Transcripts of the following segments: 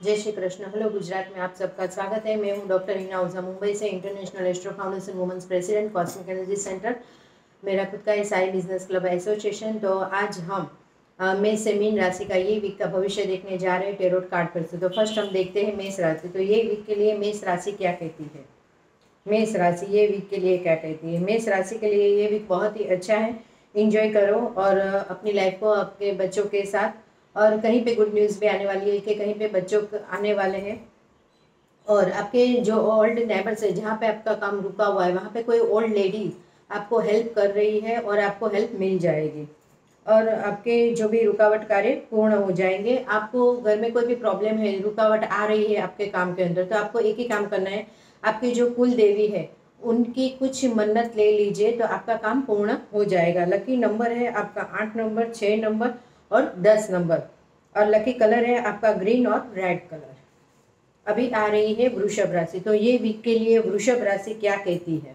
जय श्री कृष्ण। हेलो गुजरात में आप सबका स्वागत है। मैं हूं डॉक्टर हीना ओझा, मुंबई से, international astro foundation women's president, cosmic energy centre. मेरा खुद का ही साई बिजनेस क्लब एसोसिएशन। तो आज हम मेष से मीन राशि का ये वीक का भविष्य देखने जा रहे हैं टेरोट कार्ड पर से। तो फर्स्ट हम देखते हैं मेष राशि। तो ये वीक के लिए मेष राशि क्या कहती है। मेष राशि ये वीक के लिए क्या कहती है। मेष राशि के लिए ये वीक बहुत ही अच्छा है। इंजॉय करो और अपनी लाइफ को अपने बच्चों के साथ, और कहीं पे गुड न्यूज़ भी आने वाली है कि कहीं पे बच्चों आने वाले हैं। और आपके जो ओल्ड नेबर्स है, जहाँ पे आपका काम रुका हुआ है, वहाँ पे कोई ओल्ड लेडी आपको हेल्प कर रही है और आपको हेल्प मिल जाएगी। और आपके जो भी रुकावट कार्य पूर्ण हो जाएंगे। आपको घर में कोई भी प्रॉब्लम है, रुकावट आ रही है आपके काम के अंदर, तो आपको एक ही काम करना है। आपकी जो कुल देवी है उनकी कुछ मन्नत ले लीजिए तो आपका काम पूर्ण हो जाएगा। लकी नंबर है आपका 8 नंबर, 6 नंबर और 10 नंबर। और लकी कलर है आपका ग्रीन और रेड कलर। अभी आ रही है वृषभ राशि। तो ये वीक के लिए वृषभ राशि क्या कहती है।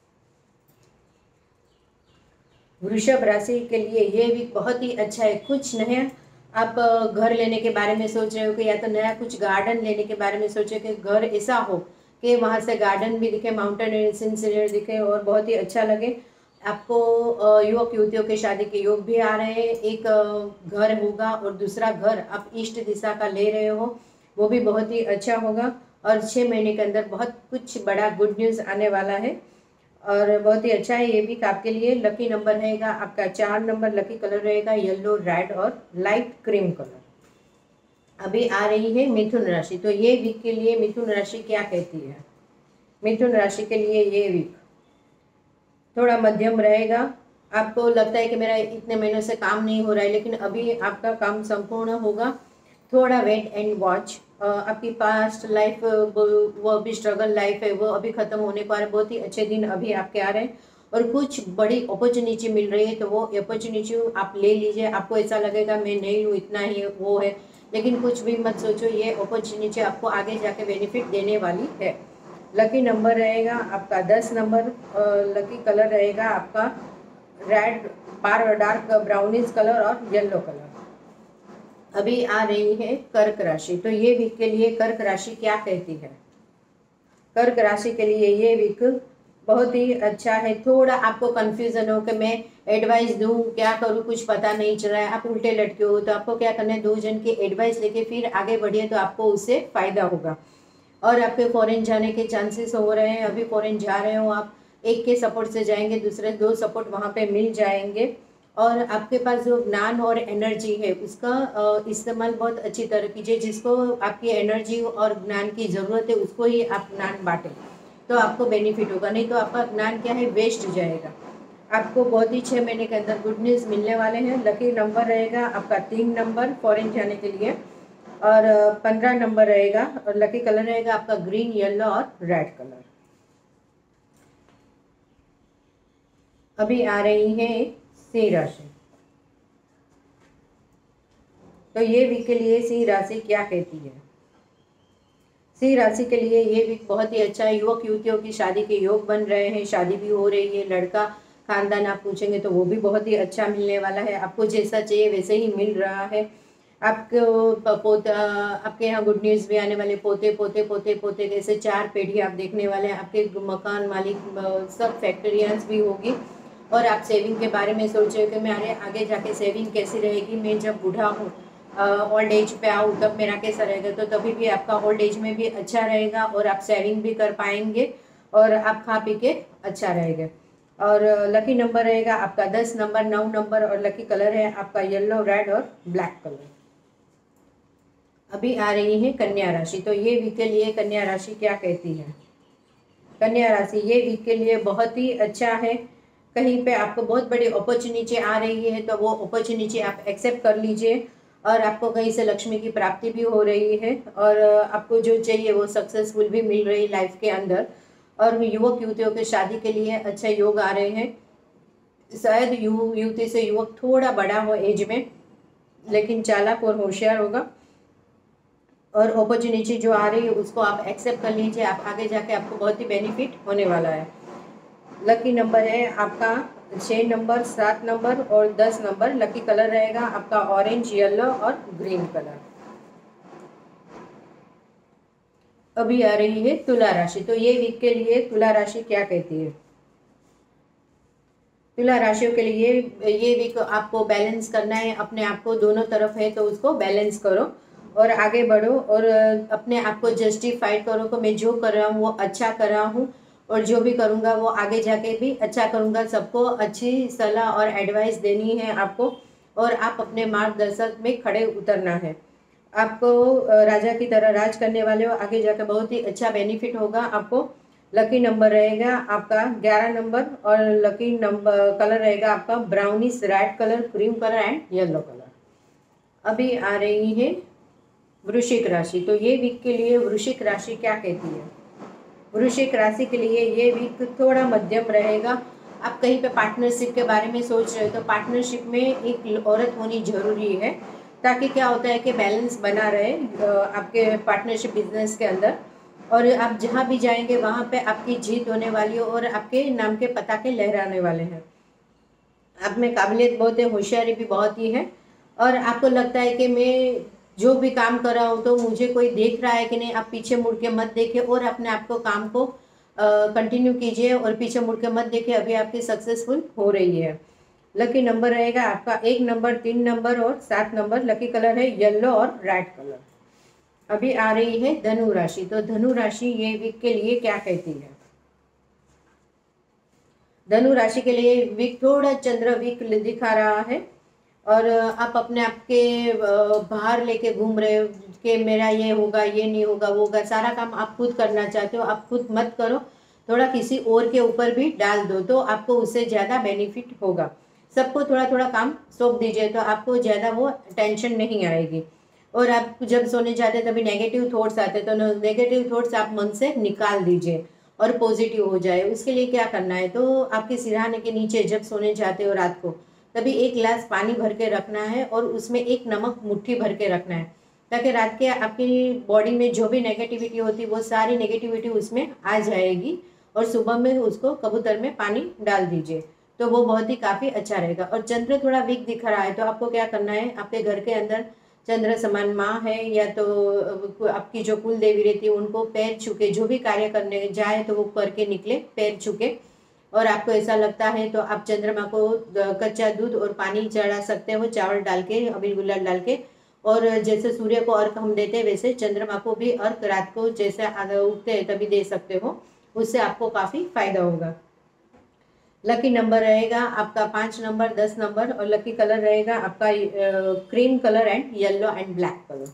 वृषभ राशि के लिए ये वीक बहुत ही अच्छा है। कुछ नया आप घर लेने के बारे में सोच रहे हो कि या तो नया कुछ गार्डन लेने के बारे में सोचे कि घर ऐसा हो कि वहाँ से गार्डन भी दिखे, माउंटेन सीनरी दिखे और बहुत ही अच्छा लगे आपको। युवक युवतियों के शादी के योग भी आ रहे हैं। एक घर होगा और दूसरा घर आप ईस्ट दिशा का ले रहे हो, वो भी बहुत ही अच्छा होगा। और 6 महीने के अंदर बहुत कुछ बड़ा गुड न्यूज़ आने वाला है और बहुत ही अच्छा है ये वीक आपके लिए। लकी नंबर रहेगा आपका 4 नंबर, लकी कलर रहेगा येलो, रेड और लाइट क्रीम कलर। अभी आ रही है मिथुन राशि। तो ये वीक के लिए मिथुन राशि क्या कहती है। मिथुन राशि के लिए ये वीक थोड़ा मध्यम रहेगा। आपको लगता है कि मेरा इतने महीनों से काम नहीं हो रहा है, लेकिन अभी आपका काम संपूर्ण होगा। थोड़ा वेट एंड वॉच। आपकी पास्ट लाइफ, वो अभी स्ट्रगल लाइफ है, वो अभी खत्म होने को आ रहा है। बहुत ही अच्छे दिन अभी आपके आ रहे हैं और कुछ बड़ी अपॉर्चुनिटी मिल रही है, तो वो अपॉर्चुनिटी आप ले लीजिए। आपको ऐसा लगेगा मैं नहीं हूँ, इतना ही वो है, लेकिन कुछ भी मत सोचो, ये अपॉर्चुनिटी आपको आगे जाके बेनिफिट देने वाली है। लकी नंबर रहेगा आपका 10 नंबर, लकी कलर रहेगा आपका रेड, डार्क ब्राउनिश कलर और येलो कलर। अभी आ रही है कर्क राशि। तो ये वीक के लिए कर्क राशि क्या कहती है। कर्क राशि के लिए ये वीक बहुत ही अच्छा है। थोड़ा आपको कंफ्यूजन हो कि मैं एडवाइस दूं, क्या करूं, कुछ पता नहीं चल रहा है, आप उल्टे लटके हो, तो आपको क्या करना है, 2 जन की एडवाइस लेके फिर आगे बढ़िए तो आपको उससे फायदा होगा। और आपके फॉरेन जाने के चांसेस हो रहे हैं। अभी फॉरेन जा रहे हो आप, एक के सपोर्ट से जाएंगे, दूसरे 2 सपोर्ट वहाँ पे मिल जाएंगे। और आपके पास जो ज्ञान और एनर्जी है उसका इस्तेमाल बहुत अच्छी तरह कीजिए। जिसको आपकी एनर्जी और ज्ञान की ज़रूरत है उसको ही आप ज्ञान बांटें, तो आपको बेनिफिट होगा। नहीं तो आपका ज्ञान क्या है, वेस्ट जाएगा। आपको बहुत ही 6 महीने के अंदर गुड न्यूज़ मिलने वाले हैं। लकी नंबर रहेगा आपका 3 नंबर फॉरेन जाने के लिए, और 15 नंबर रहेगा। और लकी कलर रहेगा आपका ग्रीन, येलो और रेड कलर। अभी आ रही है सिंह राशि। तो ये वीक के लिए सिंह राशि क्या कहती है। सिंह राशि के लिए ये वीक बहुत ही अच्छा है। युवक युवतियों की शादी के योग बन रहे हैं, शादी भी हो रही है। लड़का खानदान आप पूछेंगे तो वो भी बहुत ही अच्छा मिलने वाला है। आपको जैसा चाहिए वैसे ही मिल रहा है। आपको पोता, आपके यहाँ गुड न्यूज़ भी आने वाले। पोते पोते पोते पोते जैसे 4 पीढ़ी आप देखने वाले हैं। आपके मकान मालिक, सब फैक्ट्रियाँ भी होगी। और आप सेविंग के बारे में सोच रहे हो कि मेरे आगे जाके सेविंग कैसी रहेगी, मैं जब बूढ़ा हूँ, ओल्ड एज पे आऊँ, तब मेरा कैसा रहेगा। तो तभी भी आपका ओल्ड एज में भी अच्छा रहेगा और आप सेविंग भी कर पाएंगे और आप खा पी के अच्छा रहेगा। और लकी नंबर रहेगा आपका 10 नंबर, 9 नंबर और लकी कलर है आपका येलो, रेड और ब्लैक कलर। अभी आ रही है कन्या राशि। तो ये वीक के लिए कन्या राशि क्या कहती है। कन्या राशि ये वीक के लिए बहुत ही अच्छा है। कहीं पे आपको बहुत बड़ी अपॉर्चुनिटी आ रही है, तो वो अपॉर्चुनिटी आप एक्सेप्ट कर लीजिए। और आपको कहीं से लक्ष्मी की प्राप्ति भी हो रही है और आपको जो चाहिए वो सक्सेसफुल भी मिल रही है लाइफ के अंदर। और युवक युवतियों के शादी के लिए अच्छे योग आ रहे हैं। शायद युवती से युवक थोड़ा बड़ा हो एज में, लेकिन चालाक और होशियार होगा। और अपॉर्चुनिटी जो आ रही है उसको आप एक्सेप्ट कर लीजिए। आप आगे जाके आपको बहुत ही बेनिफिट होने वाला है। लकी नंबर है आपका 6 नंबर, 7 नंबर और 10 नंबर। लकी कलर रहेगा आपका ऑरेंज, येलो और ग्रीन कलर। अभी आ रही है तुला राशि। तो ये वीक के लिए तुला राशि क्या कहती है? तुला राशियों के लिए ये वीक आपको बैलेंस करना है, अपने आप को दोनों तरफ है तो उसको बैलेंस करो और आगे बढ़ो और अपने आप को जस्टिफाइड करो कि मैं जो कर रहा हूँ वो अच्छा कर रहा हूँ और जो भी करूँगा वो आगे जाके भी अच्छा करूँगा। सबको अच्छी सलाह और एडवाइस देनी है आपको और आप अपने मार्गदर्शक में खड़े उतरना है। आपको राजा की तरह राज करने वाले हो, आगे जाकर बहुत ही अच्छा बेनिफिट होगा आपको। लकी नंबर रहेगा आपका 11 नंबर और लकी नंबर कलर रहेगा आपका brownish red colour, cream colour and yellow colour. अभी आ रही है वृश्चिक राशि। तो ये वीक के लिए वृश्चिक राशि क्या कहती है? वृश्चिक राशि के लिए ये वीक थोड़ा मध्यम रहेगा। आप कहीं पे पार्टनरशिप के बारे में सोच रहे हो तो पार्टनरशिप में एक औरत होनी जरूरी है, ताकि क्या होता है कि बैलेंस बना रहे आपके पार्टनरशिप बिजनेस के अंदर। और आप जहाँ भी जाएंगे वहाँ पे आपकी जीत होने वाली है और आपके नाम के पताके लहराने वाले हैं। आप में काबिलियत बहुत है, होशियारी भी बहुत ही है और आपको लगता है कि मैं जो भी काम कर रहा हूँ तो मुझे कोई देख रहा है कि नहीं। आप पीछे मुड़ के मत देखिए और अपने आप को काम को कंटिन्यू कीजिए और पीछे मुड़ के मत देखिए, अभी आपकी सक्सेसफुल हो रही है। लकी नंबर रहेगा आपका 1 नंबर, 3 नंबर और 7 नंबर। लकी कलर है येलो और रेड कलर। अभी आ रही है धनु राशि। तो धनु राशि ये वीक के लिए क्या कहती है? धनु राशि के लिए वीक थोड़ा चंद्र वीक दिखा रहा है और आप अपने आप के बाहर लेके घूम रहे हो कि मेरा ये होगा, ये नहीं होगा, वो होगा। सारा काम आप खुद करना चाहते हो, आप खुद मत करो, थोड़ा किसी और के ऊपर भी डाल दो तो आपको उससे ज़्यादा बेनिफिट होगा। सबको थोड़ा थोड़ा काम सौंप दीजिए तो आपको ज़्यादा वो टेंशन नहीं आएगी। और आप जब सोने जाते तभी नेगेटिव थॉट्स आते तो नेगेटिव थॉट्स आप मन से निकाल दीजिए और पॉजिटिव हो जाए। उसके लिए क्या करना है, तो आपके सिरहाने के नीचे जब सोने जाते हो रात को तभी 1 गिलास पानी भर के रखना है और उसमें 1 नमक मुट्ठी भर के रखना है, ताकि रात के आपकी बॉडी में जो भी नेगेटिविटी होती है वो सारी नेगेटिविटी उसमें आ जाएगी और सुबह में उसको कबूतर में पानी डाल दीजिए तो वो बहुत ही काफ़ी अच्छा रहेगा। और चंद्र थोड़ा वीक दिख रहा है तो आपको क्या करना है, आपके घर के अंदर चंद्र समान माँ है या तो आपकी जो कुल देवी रहती है उनको पैर छूके जो भी कार्य करने जाए तो वो करके निकले पैर छूके। और आपको ऐसा लगता है तो आप चंद्रमा को कच्चा दूध और पानी चढ़ा सकते हो, चावल डाल के, अबीर गुलाल डाल के। और जैसे सूर्य को अर्घ हम देते हैं वैसे चंद्रमा को भी अर्घ रात को जैसे उगते हैं तभी दे सकते हो, उससे आपको काफ़ी फायदा होगा। लकी नंबर रहेगा आपका 5 नंबर, 10 नंबर और लकी कलर रहेगा आपका cream colour and yellow and black colour.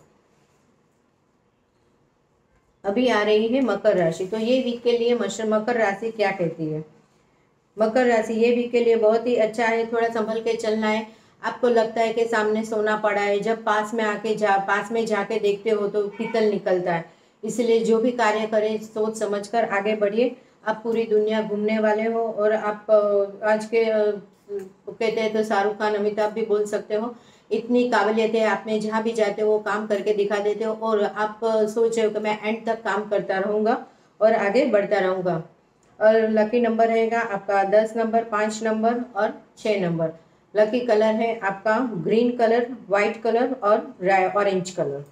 अभी आ रही है मकर राशि। तो ये वीक के लिए मकर राशि क्या कहती है? मकर राशि ये वीक के लिए बहुत ही अच्छा है, थोड़ा संभल के चलना है। आपको लगता है कि सामने सोना पड़ा है, जब पास में जाके देखते हो तो पीतल निकलता है। इसलिए जो भी कार्य करें सोच समझकर आगे बढ़िए। आप पूरी दुनिया घूमने वाले हो और आप आज के कहते हैं तो शाहरुख खान, अमिताभ भी बोल सकते हो। इतनी काबिलियत है आप में, जहाँ भी जाते हो वो काम करके दिखा देते हो और आप सोच रहे हो कि मैं एंड तक काम करता रहूँगा और आगे बढ़ता रहूँगा। और लकी नंबर रहेगा आपका 10 नंबर, 5 नंबर और 6 नंबर। लकी कलर है आपका ग्रीन कलर, वाइट कलर और ऑरेंज कलर।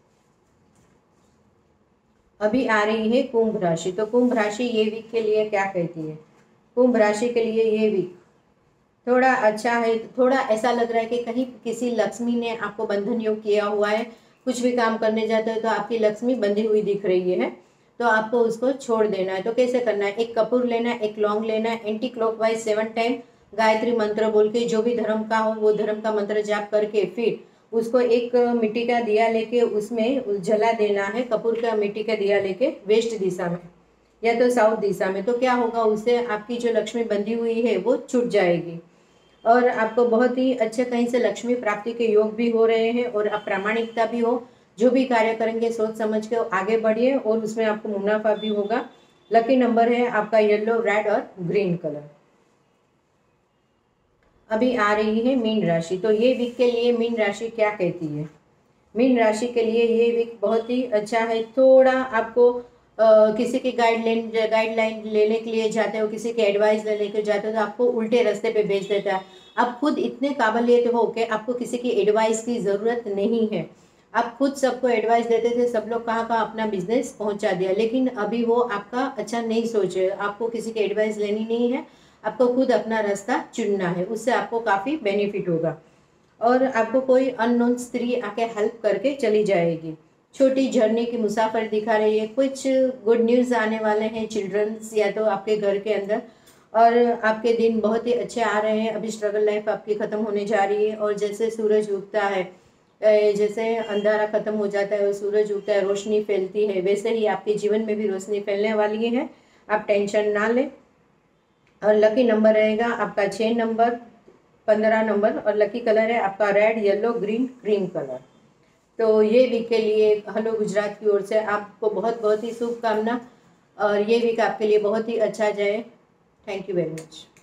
अभी आ रही है कुंभ राशि। तो कुंभ राशि ये वीक के लिए क्या कहती है? कुंभ राशि के लिए ये वीक थोड़ा अच्छा है। थोड़ा ऐसा लग रहा है कि कहीं किसी लक्ष्मी ने आपको बंधन योग किया हुआ है, कुछ भी काम करने जाते हो तो आपकी लक्ष्मी बंधी हुई दिख रही है तो आपको उसको छोड़ देना है। तो कैसे करना है, एक कपूर लेना है, एक लौंग लेना है, एंटी क्लॉकवाइज 7 टाइम गायत्री मंत्र बोल के, जो भी धर्म का हो वो धर्म का मंत्र जाप करके फिर उसको एक मिट्टी का दिया लेके उसमें जला देना है। कपूर का मिट्टी का दिया लेके वेस्ट दिशा में या तो साउथ दिशा में। तो क्या होगा, उससे आपकी जो लक्ष्मी बंधी हुई है वो छूट जाएगी और आपको बहुत ही अच्छे कहीं से लक्ष्मी प्राप्ति के योग भी हो रहे हैं और आप प्रामाणिकता भी हो। जो भी कार्य करेंगे सोच समझ के आगे बढ़िए और उसमें आपको मुनाफा भी होगा। लकी नंबर है आपका येलो, रेड और ग्रीन कलर। अभी आ रही है मीन राशि। तो ये वीक के लिए मीन राशि क्या कहती है? मीन राशि के लिए ये वीक बहुत ही अच्छा है। थोड़ा आपको किसी की गाइडलाइन लेने के लिए जाते हो, किसी की एडवाइस लेने के जाते हो तो आपको उल्टे रास्ते पे भेज देता है। आप खुद इतने काबिलियत हो कि आपको किसी की एडवाइस की ज़रूरत नहीं है। आप खुद सबको एडवाइस देते थे, सब लोग कहाँ कहाँ अपना बिजनेस पहुंचा दिया, लेकिन अभी वो आपका अच्छा नहीं सोच रहे। आपको किसी की एडवाइस लेनी नहीं है, आपको खुद अपना रास्ता चुनना है, उससे आपको काफ़ी बेनिफिट होगा। और आपको कोई अननोन स्त्री आके हेल्प करके चली जाएगी। छोटी झरने की मुसाफर दिखा रही है, कुछ गुड न्यूज़ आने वाले हैं चिल्ड्रंस या तो आपके घर के अंदर। और आपके दिन बहुत ही अच्छे आ रहे हैं। अभी स्ट्रगल लाइफ आपकी ख़त्म होने जा रही है, और जैसे सूरज उगता है, जैसे अंधारा ख़त्म हो जाता है और सूरज उगता है, रोशनी फैलती है, वैसे ही आपके जीवन में भी रोशनी फैलने वाली है। आप टेंशन ना लें। और लकी नंबर रहेगा आपका 6 नंबर, 15 नंबर, और लकी कलर है आपका red, yellow, green, cream colour. तो ये वीक के लिए हेलो गुजरात की ओर से आपको बहुत बहुत ही शुभकामना, और ये वीक आपके लिए बहुत ही अच्छा जाए। Thank you very much.